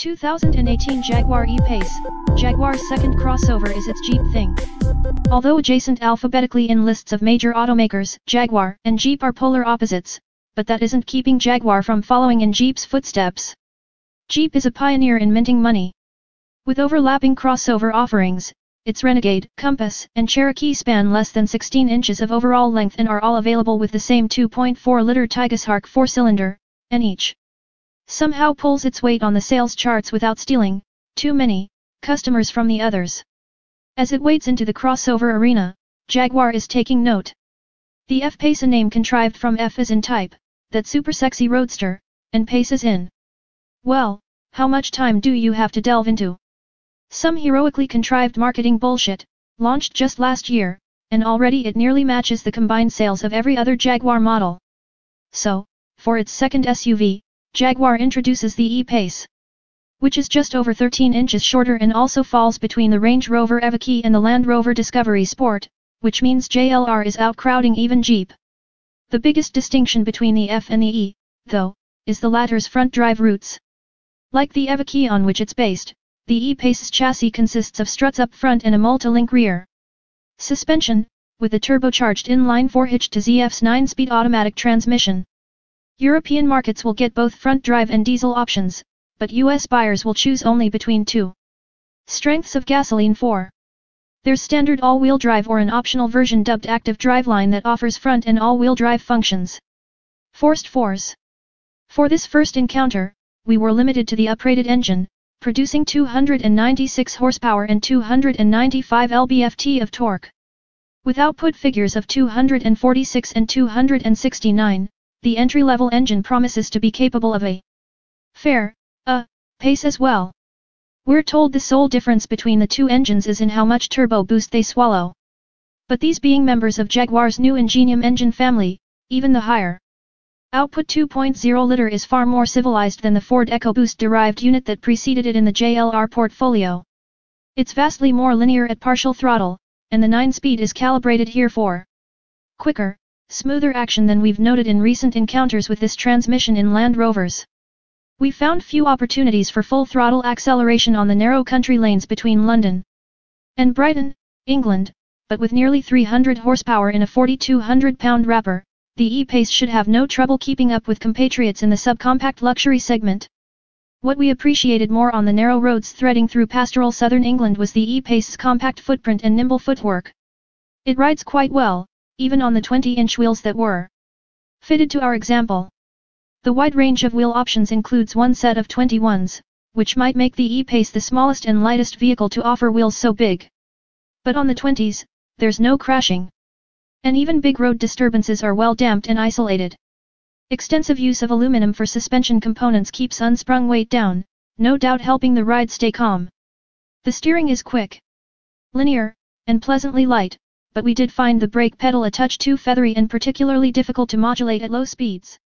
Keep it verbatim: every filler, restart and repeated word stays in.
two thousand eighteen Jaguar E-Pace, Jaguar's second crossover is its Jeep thing. Although adjacent alphabetically in lists of major automakers, Jaguar and Jeep are polar opposites, but that isn't keeping Jaguar from following in Jeep's footsteps. Jeep is a pioneer in minting money. With overlapping crossover offerings, its Renegade, Compass, and Cherokee span less than sixteen inches of overall length and are all available with the same two point four liter Tigershark four-cylinder, and each somehow pulls its weight on the sales charts without stealing too many customers from the others. As it wades into the crossover arena, Jaguar is taking note. The F-Pace, a name contrived from F as in type, that super sexy roadster, and Pace as in. Well, how much time do you have to delve into some heroically contrived marketing bullshit, launched just last year, and already it nearly matches the combined sales of every other Jaguar model. So, for its second S U V, Jaguar introduces the E-Pace, which is just over thirteen inches shorter and also falls between the Range Rover Evoque and the Land Rover Discovery Sport, which means J L R is outcrowding even Jeep. The biggest distinction between the F and the E, though, is the latter's front drive roots. Like the Evoque on which it's based, the E-Pace's chassis consists of struts up front and a multi-link rear suspension, with a turbocharged inline four hitch to Z F's nine-speed automatic transmission. European markets will get both front drive and diesel options, but U S buyers will choose only between two strengths of gasoline for. There's standard all-wheel drive or an optional version dubbed Active Driveline that offers front and all-wheel drive functions. Forced fours. For this first encounter, we were limited to the uprated engine, producing two hundred ninety-six horsepower and two hundred ninety-five pound-feet of torque. With output figures of two hundred forty-six and two hundred sixty-nine, the entry-level engine promises to be capable of a fair, uh, pace as well. We're told the sole difference between the two engines is in how much turbo boost they swallow. But these being members of Jaguar's new Ingenium engine family, even the higher output two point oh liter is far more civilized than the Ford EcoBoost-derived unit that preceded it in the J L R portfolio. It's vastly more linear at partial throttle, and the nine-speed is calibrated here for quicker, smoother action than we've noted in recent encounters with this transmission in Land Rovers. We found few opportunities for full throttle acceleration on the narrow country lanes between London and Brighton, England, but with nearly three hundred horsepower in a forty-two hundred pound wrapper, the E-Pace should have no trouble keeping up with compatriots in the subcompact luxury segment. What we appreciated more on the narrow roads threading through pastoral southern England was the E-Pace's compact footprint and nimble footwork. It rides quite well, even on the twenty inch wheels that were fitted to our example. The wide range of wheel options includes one set of twenty-ones, which might make the E-Pace the smallest and lightest vehicle to offer wheels so big. But on the twenties, there's no crashing. And even big road disturbances are well damped and isolated. Extensive use of aluminum for suspension components keeps unsprung weight down, no doubt helping the ride stay calm. The steering is quick, linear, and pleasantly light, but we did find the brake pedal a touch too feathery and particularly difficult to modulate at low speeds.